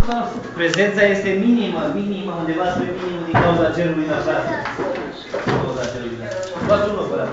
Prezența este minimă, undeva spre minimul din cauza cerului așa. Luați un loc ăla,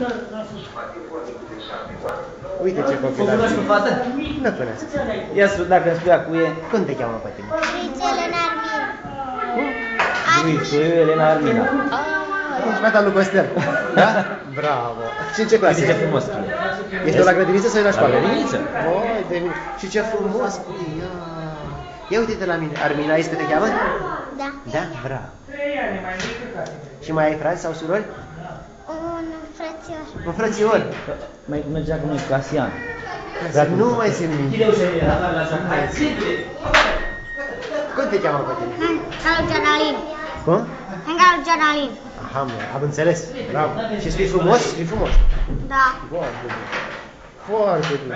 uite ce copil. O cunoști pe fată? Nu cunosc. Ia dacă îmi spui cu e. Cum te cheamă pe tine? Elena Armin. Luițul Elena Armina. Ești fata lui Costel. Da? Bravo. Și în ce clasă? Ce frumos scrie. Ești la grădiniță sau e la școală? La grădiniță. Oi, de mine. Și ce frumos scrie. Ia uite-te la mine. Armina, este te cheamă? Da. Da? Bravo. Și mai ai frați sau surori? Un frățior. Un frățior. Mai mergea cu noi Casian. Nu mai simt nimic. Chideu și la joc. Hai, ține! Cum te cheamă pe tine? Carol Gianalin. Cum? Carol Gianalin. Aha, mă, am înțeles. Bravo. Și scrii frumos? Scrii frumos. Da. Foarte bine. Foarte bine.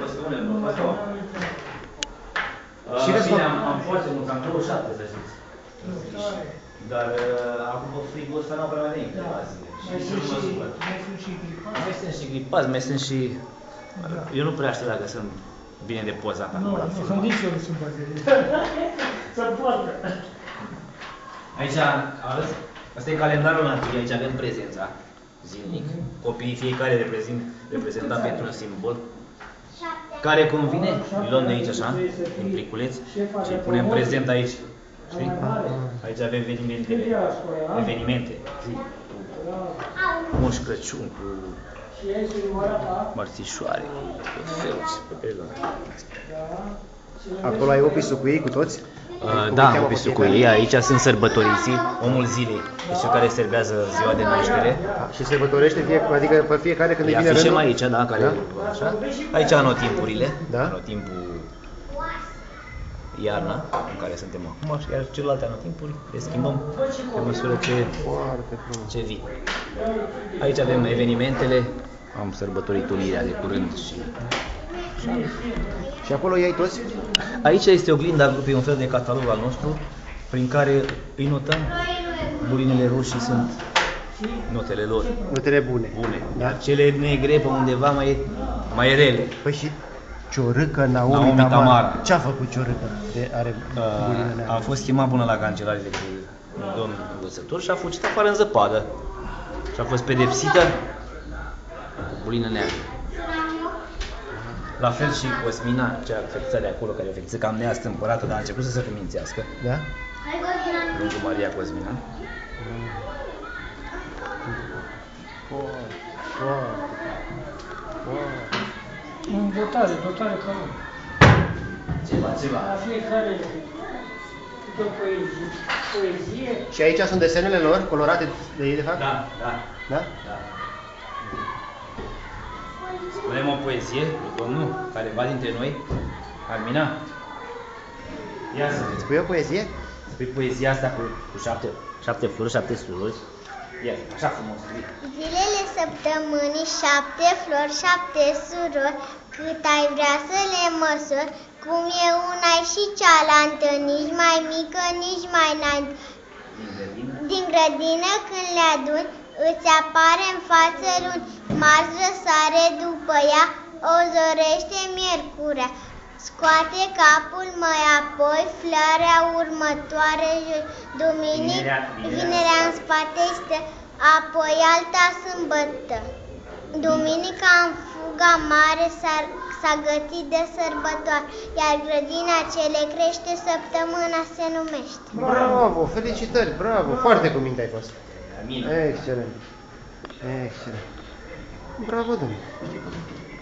Și bine, am foarte mult, am 27, să știți. Dar acum frigul ăsta n-au prea mai venit câteva zile. Mai sunt și gripați, mai sunt și... Eu nu prea știu dacă sunt bine de pozat acum. Nu, nici eu nu sunt bazele. Să poată. Aici, asta e calendarul naturii, aici avem prezența zilnic. Copiii fiecare reprezentat pentru un simbol. Care convine, îl luăm de aici așa, în pliculeț și îl punem prezent aici. Știi? Aici avem evenimente, zi, cu Moș Crăciun, cu mărțișoare, cu felci, pe pelon. Acolo ai opisul cu ei, cu toți? Da, opisul cu ei, aici sunt sărbătoriții, omul zilei, deci cel care serbează ziua de naștere. Și sărbătorește, adică pe fiecare când îi vine rândul? Afișem aici, da, care așa. Aici anotimpurile, da? Anotimpul iarna, în care suntem acum, iar celelalte anotimpuri le schimbăm pe măsură ce vin. Aici avem evenimentele, am sărbătorit unirea de curând și... Și acolo iei toți? Aici este oglinda grupului, un fel de catalog al nostru, prin care îi notăm. Bulinele roșii sunt notele lor. Notele bune. Da? Cele negre pe undeva mai rele. Păi și Ciorâcă, Naomi Tamara. Ce-a făcut Ciorâcă? A fost chemat până la cancelare de domnul învățător și a fugit afară în zăpadă. Și a fost pedepsită cu bulină neagră. La fel și Cosmina, cea fetița de acolo, care e o fetiță cam neastâmpărată, dar a început să se cumințească. Da? Lângă Maria Cosmina. Dotare ca om. Ceva. La fiecare câte o poezie. Și aici sunt desenele lor, colorate de ei, de fapt? Da. Da? Avem o poezie lui domnul, careva dintre noi, Armina. Ia să vezi. Spui o poezie? Spui poezia asta cu șapte flori, 7 surori. Ia, așa frumos. Zilele săptămânii, 7 flori, 7 surori, cât ai vrea să le măsori, cum e una și cealaltă, nici mai mică, nici mai înalt. Din grădină când le aduni, îți apare în față luni, marți răsare după ea, o zorește miercurea. Scoate capul mai apoi, floarea următoare, vinerea în spate stă, apoi alta sâmbătă. Duminica în fuga mare s-a gătit de sărbătoare, iar grădina ce le crește săptămâna se numește. Bravo, felicitări, bravo, foarte cuminte ai fost. Excelent. Bravo, domnule.